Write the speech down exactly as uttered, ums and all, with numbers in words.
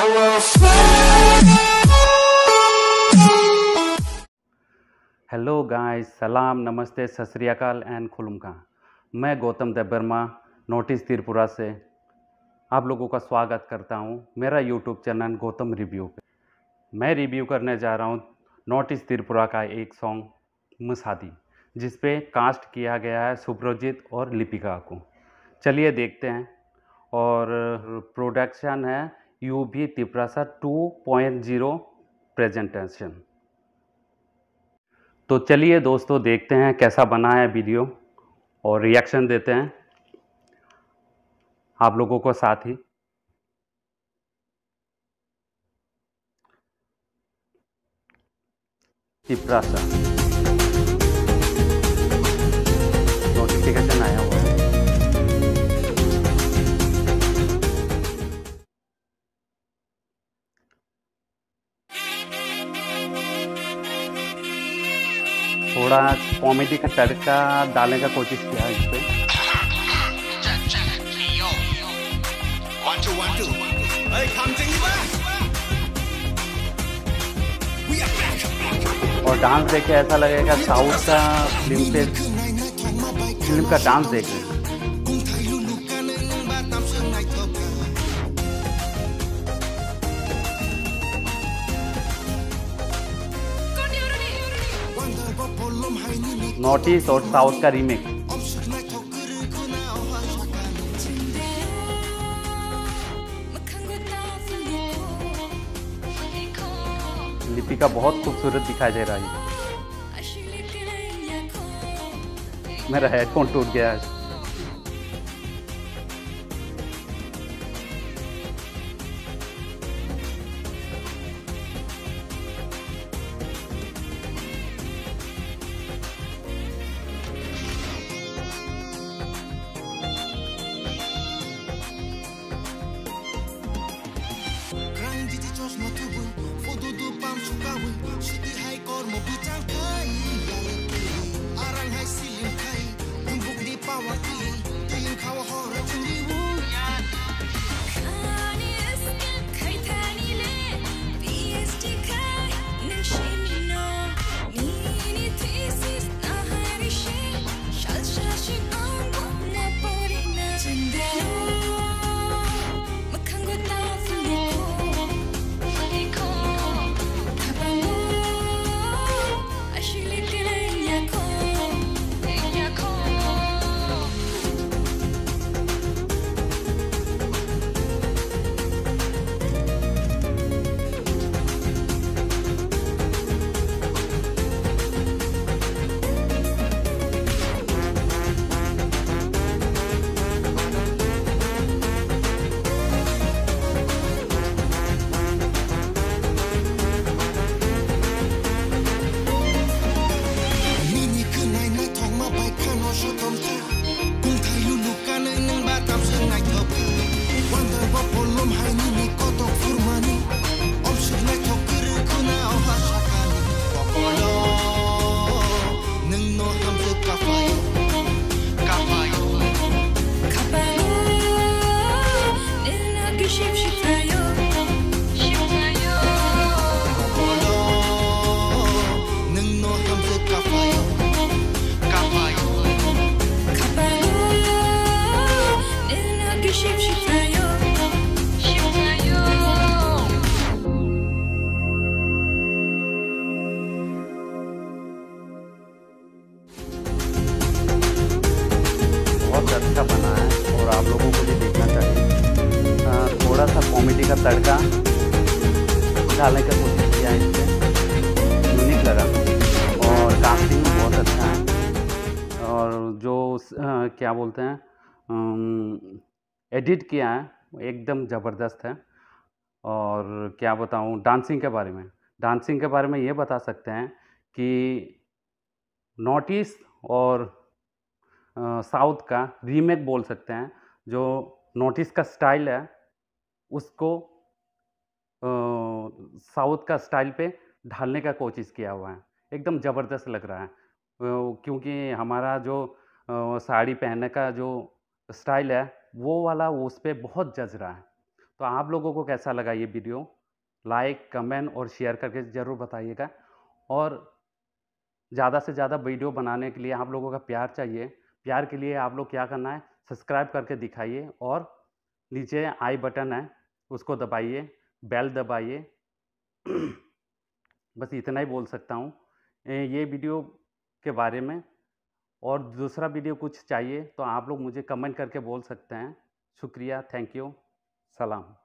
Hello guys, सलाम, नमस्ते, सत श्री अकाल एंड खुलुमका। मैं गौतम देबबर्मा नॉर्थ त्रिपुरा से आप लोगों का स्वागत करता हूं मेरा यूट्यूब चैनल गौतम रिव्यू पे। मैं रिव्यू करने जा रहा हूं नॉर्थ त्रिपुरा का एक सॉन्ग मसादी, जिस पे कास्ट किया गया है सुब्रजीत और लिपिका को। चलिए देखते हैं। और प्रोडक्शन है यू भी Tripura two point zero presentation. तो चलिए दोस्तों, देखते हैं कैसा बना है वीडियो और रिएक्शन देते हैं आप लोगों को साथ ही। त्रिपुरा नोटिफिकेशन आया हुआ है। थोड़ा कॉमेडी का तड़का डालने का कोशिश किया है इस पे। और डांस देख के ऐसा लगेगा साउथ का फिल्म पे फिल्म का डांस देख रहे हैं। नॉर्थ ईस्ट और साउथ का रीमेक। लिपिका बहुत खूबसूरत दिखाई दे रहा है। मेरा हेडफोन टूट गया है। अच्छा बना है और आप लोगों को भी देखना चाहिए। आ, थोड़ा सा कॉमेडी का तड़का डालने का कोशिश किया है इससे, यूनिक लगा और कास्टिंग बहुत अच्छा है। और जो आ, क्या बोलते हैं एडिट किया है एकदम ज़बरदस्त है। और क्या बताऊं डांसिंग के बारे में डांसिंग के बारे में ये बता सकते हैं कि नॉर्थ ईस्ट और साउथ का रीमेक बोल सकते हैं। जो नॉर्थ ईस्ट का स्टाइल है उसको साउथ का स्टाइल पे ढालने का कोशिश किया हुआ है। एकदम ज़बरदस्त लग रहा है क्योंकि हमारा जो साड़ी पहनने का जो स्टाइल है वो वाला उस पर बहुत जच रहा है। तो आप लोगों को कैसा लगा ये वीडियो? लाइक, कमेंट और शेयर करके ज़रूर बताइएगा। और ज़्यादा से ज़्यादा वीडियो बनाने के लिए आप लोगों का प्यार चाहिए। प्यार के लिए आप लोग क्या करना है, सब्सक्राइब करके दिखाइए और नीचे आई बटन है, उसको दबाइए, बेल दबाइए। बस इतना ही बोल सकता हूँ ए, ये वीडियो के बारे में। और दूसरा वीडियो कुछ चाहिए तो आप लोग मुझे कमेंट करके बोल सकते हैं। शुक्रिया, थैंक यू, सलाम।